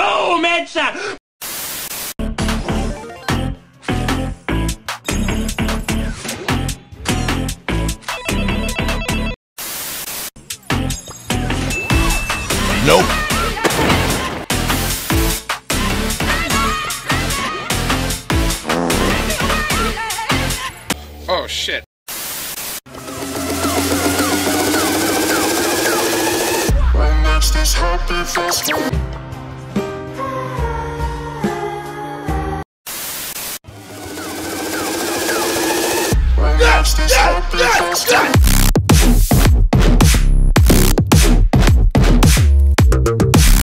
Boom! Headshot! Nope. Oh shit. When next is happy festival.